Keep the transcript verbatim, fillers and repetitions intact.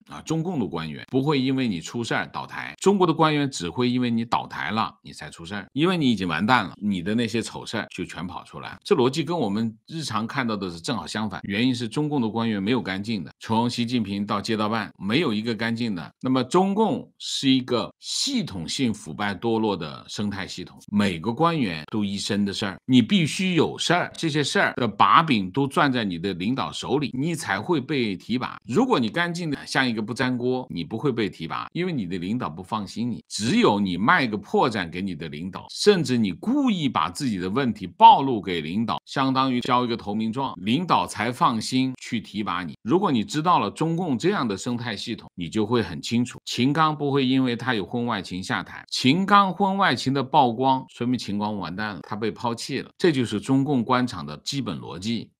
啊，中共的官员不会因为你出事儿倒台，中国的官员只会因为你倒台了，你才出事儿，因为你已经完蛋了，你的那些丑事儿就全跑出来。这逻辑跟我们日常看到的是正好相反，原因是中共的官员没有干净的，从习近平到街道办，没有一个干净的。那么中共是一个系统性腐败堕落的生态系统，每个官员都一身的事儿，你必须有事儿，这些事儿的把柄都攥在你的领导手里，你才会被提拔。如果你干净的像一个不粘锅，你不会被提拔，因为你的领导不放心你。只有你卖个破绽给你的领导，甚至你故意把自己的问题暴露给领导，相当于交一个投名状，领导才放心去提拔你。如果你知道了中共这样的生态系统，你就会很清楚，秦刚不会因为他有婚外情下台，秦刚婚外情的曝光，说明秦刚完蛋了，他被抛弃了。这就是中共官场的基本逻辑。